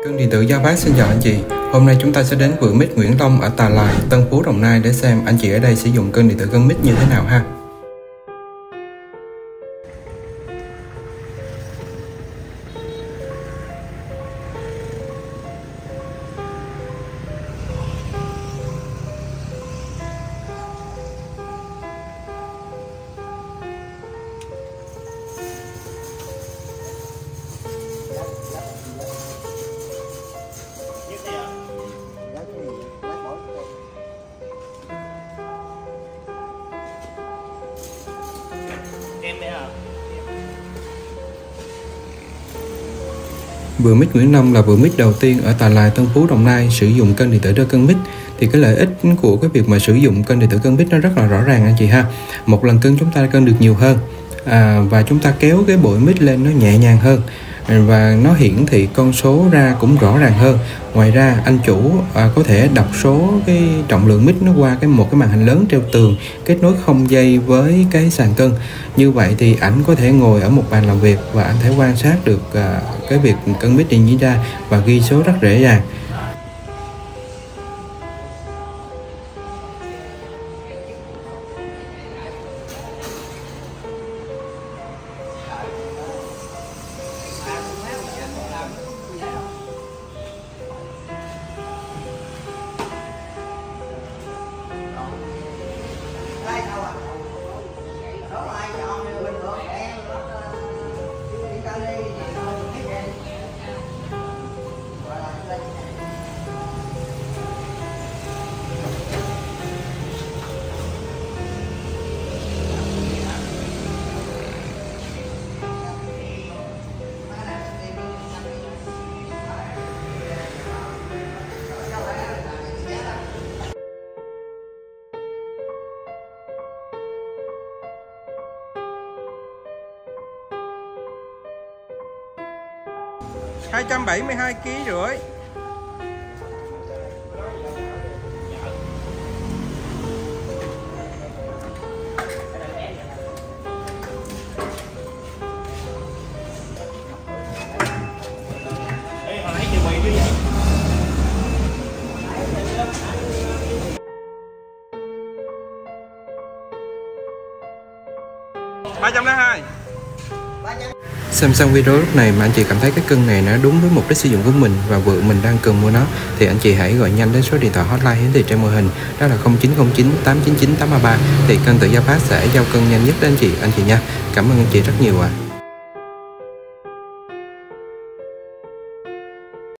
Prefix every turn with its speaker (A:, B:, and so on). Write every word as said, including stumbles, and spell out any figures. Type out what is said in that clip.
A: Cân điện tử Giapac xin chào anh chị. Hôm nay chúng ta sẽ đến vựa mít Nguyễn Long ở Tà Lài, Tân Phú, Đồng Nai để xem anh chị ở đây sử dụng cân điện tử cân mít như thế nào ha. Vựa mít Nguyễn Long là vựa mít đầu tiên ở Tà Lài, Tân Phú, Đồng Nai sử dụng cân điện tử đo cân mít. Thì cái lợi ích của cái việc mà sử dụng cân điện tử cân mít nó rất là rõ ràng anh chị ha. Một lần cân chúng ta cân được nhiều hơn à, và chúng ta kéo cái bội mít lên nó nhẹ nhàng hơn và nó hiển thị con số ra cũng rõ ràng hơn. Ngoài ra anh chủ à, có thể đọc số cái trọng lượng mít nó qua cái một cái màn hình lớn treo tường kết nối không dây với cái sàn cân. Như vậy thì ảnh có thể ngồi ở một bàn làm việc và anh thể quan sát được à, cái việc cân mít diễn ra và ghi số rất dễ dàng.
B: hai trăm bảy mươi hai ki lô gam rưỡi. ba trăm lẻ hai.
A: Xem xong video lúc này mà anh chị cảm thấy cái cân này nó đúng với mục đích sử dụng của mình và vợ mình đang cần mua nó thì anh chị hãy gọi nhanh đến số điện thoại hotline hiển thị trên màn hình, đó là không chín không chín tám chín chín tám ba ba, thì cân tự Giapac sẽ giao cân nhanh nhất đến anh chị anh chị nha. Cảm ơn anh chị rất nhiều ạ. À.